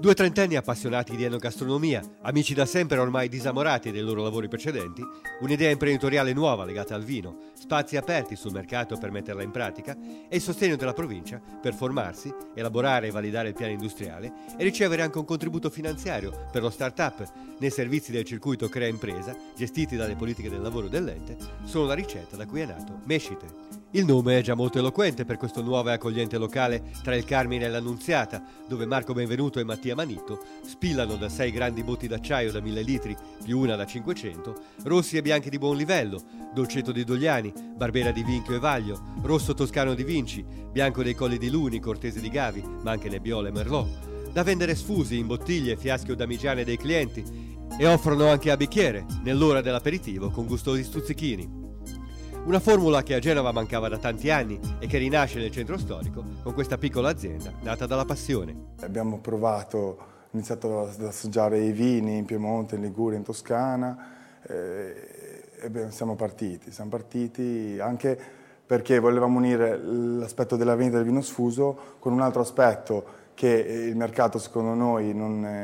Due trentenni appassionati di enogastronomia, amici da sempre ormai disamorati dei loro lavori precedenti, un'idea imprenditoriale nuova legata al vino, spazi aperti sul mercato per metterla in pratica e il sostegno della provincia per formarsi, elaborare e validare il piano industriale e ricevere anche un contributo finanziario per lo start-up nei servizi del circuito Crea Impresa gestiti dalle politiche del lavoro dell'ente, sono la ricetta da cui è nato Mescite. Il nome è già molto eloquente per questo nuovo e accogliente locale tra il Carmine e l'Annunziata, dove Marco Benvenuto e Mattia Manitto spillano da 6 grandi botti d'acciaio da 1000 litri più una da 500, rossi e bianchi di buon livello, dolcetto di Dogliani, Barbera di Vinchio e Vaglio, rosso toscano di Vinci, bianco dei Colli di Luni, Cortese di Gavi, ma anche Nebbiolo e Merlot, da vendere sfusi in bottiglie e fiaschi o damigiane dei clienti, e offrono anche a bicchiere, nell'ora dell'aperitivo, con gustosi stuzzichini. Una formula che a Genova mancava da tanti anni e che rinasce nel centro storico con questa piccola azienda nata dalla passione. Abbiamo iniziato ad assaggiare i vini in Piemonte, in Liguria, in Toscana e siamo partiti anche perché volevamo unire l'aspetto della vendita del vino sfuso con un altro aspetto che il mercato secondo noi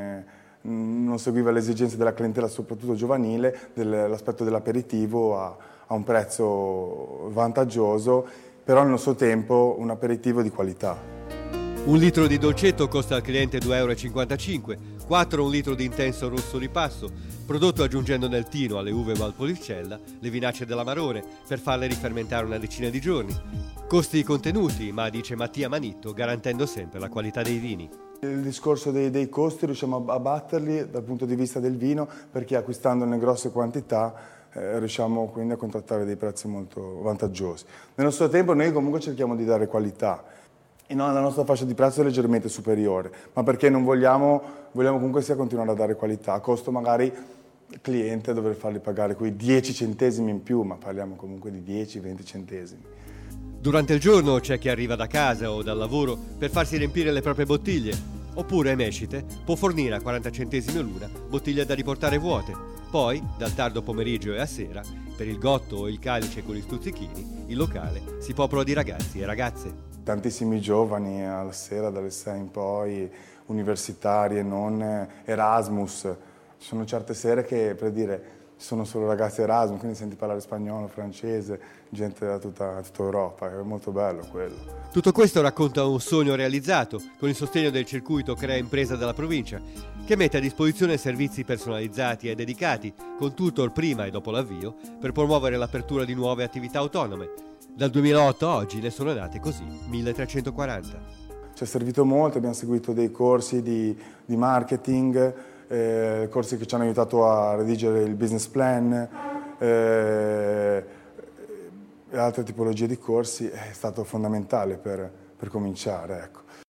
non seguiva le esigenze della clientela, soprattutto giovanile, l'aspetto dell'aperitivo a un prezzo vantaggioso, però allo stesso tempo un aperitivo di qualità. Un litro di dolcetto costa al cliente 2,55 €, 4 un litro di intenso rosso di passo, prodotto aggiungendo nel tino alle uve Valpolicella le vinacce dell'Amarone per farle rifermentare una decina di giorni. Costi contenuti, ma dice Mattia Manitto, garantendo sempre la qualità dei vini. Il discorso dei costi riusciamo a batterli dal punto di vista del vino perché acquistandone grosse quantità riusciamo quindi a contrattare dei prezzi molto vantaggiosi. Nello stesso tempo noi comunque cerchiamo di dare qualità e la nostra fascia di prezzo è leggermente superiore, ma perché non vogliamo comunque sia continuare a dare qualità, a costo magari il cliente dover fargli pagare quei 10 centesimi in più, ma parliamo comunque di 10-20 centesimi. Durante il giorno c'è chi arriva da casa o dal lavoro per farsi riempire le proprie bottiglie, oppure Mescite può fornire a 40 centesimi l'una bottiglie da riportare vuote. Poi, dal tardo pomeriggio e a sera, per il gotto o il calice con gli stuzzichini, il locale si popola di ragazzi e ragazze. Tantissimi giovani alla sera, dalle 6 in poi, universitari e non, Erasmus. Ci sono certe sere che, per dire, ci sono solo ragazzi Erasmus, quindi senti parlare spagnolo, francese, gente da tutta Europa, è molto bello quello. Tutto questo racconta un sogno realizzato con il sostegno del circuito Crea Impresa della provincia, che mette a disposizione servizi personalizzati e dedicati, con tutor prima e dopo l'avvio, per promuovere l'apertura di nuove attività autonome. Dal 2008 a oggi ne sono nate così 1340. Ci è servito molto, abbiamo seguito dei corsi di marketing, corsi che ci hanno aiutato a redigere il business plan e altre tipologie di corsi, è stato fondamentale per cominciare. Ecco.